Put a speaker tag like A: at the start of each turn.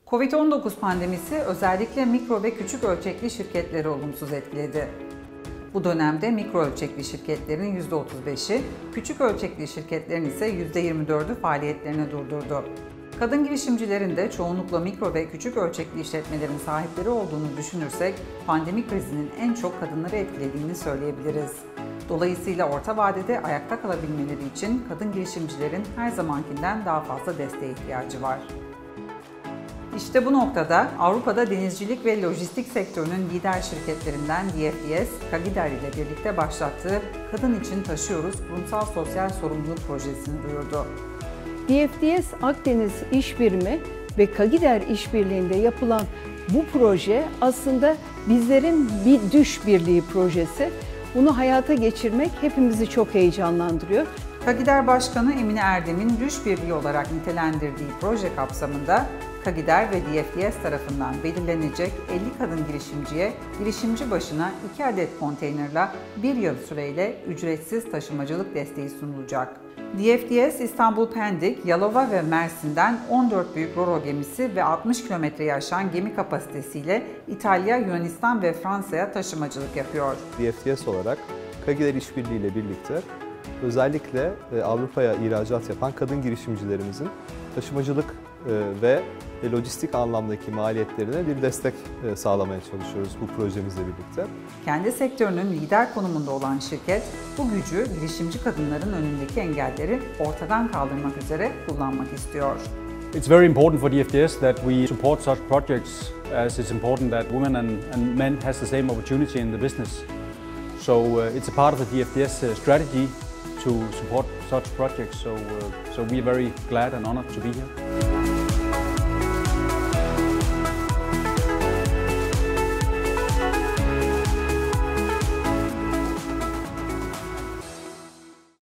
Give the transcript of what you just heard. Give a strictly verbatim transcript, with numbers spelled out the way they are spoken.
A: Covid on dokuz pandemisi özellikle mikro ve küçük ölçekli şirketleri olumsuz etkiledi. Bu dönemde mikro ölçekli şirketlerin yüzde otuz beşi, küçük ölçekli şirketlerin ise yüzde yirmi dördü faaliyetlerini durdurdu. Kadın girişimcilerin de çoğunlukla mikro ve küçük ölçekli işletmelerin sahipleri olduğunu düşünürsek, pandemi krizinin en çok kadınları etkilediğini söyleyebiliriz. Dolayısıyla orta vadede ayakta kalabilmeleri için kadın girişimcilerin her zamankinden daha fazla desteğe ihtiyacı var. İşte bu noktada Avrupa'da denizcilik ve lojistik sektörünün lider şirketlerinden D F D S, Kagider ile birlikte başlattığı Kadın İçin Taşıyoruz Kurumsal Sosyal Sorumluluk Projesi'ni duyurdu.
B: D F D S Akdeniz İşbirimi ve Kagider İşbirliği'nde yapılan bu proje aslında bizlerin bir düş birliği projesi. Bunu hayata geçirmek hepimizi çok heyecanlandırıyor.
A: Kagider Başkanı Emine Erdem'in düş birliği olarak nitelendirdiği proje kapsamında Kagider ve D F D S tarafından belirlenecek elli kadın girişimciye girişimci başına iki adet konteynerla bir yıl süreyle ücretsiz taşımacılık desteği sunulacak. D F D S İstanbul Pendik, Yalova ve Mersin'den on dört büyük ro-ro gemisi ve altmış kilometreyi aşan gemi kapasitesiyle İtalya, Yunanistan ve Fransa'ya taşımacılık yapıyor.
C: D F D S olarak Kagider İşbirliği ile birlikte özellikle Avrupa'ya ihracat yapan kadın girişimcilerimizin taşımacılık ve lojistik anlamdaki maliyetlerine bir destek sağlamaya çalışıyoruz bu projemizle birlikte.
A: Kendi sektörünün lider konumunda olan şirket, bu gücü girişimci kadınların önündeki engelleri ortadan kaldırmak üzere kullanmak istiyor.
D: It's very important for D F D S that we support such projects, as it's important that women and, and men has the same opportunity in the business. So uh, it's a part of the D F D S strategy to support such projects. So, uh, so we are very glad and honored to be here.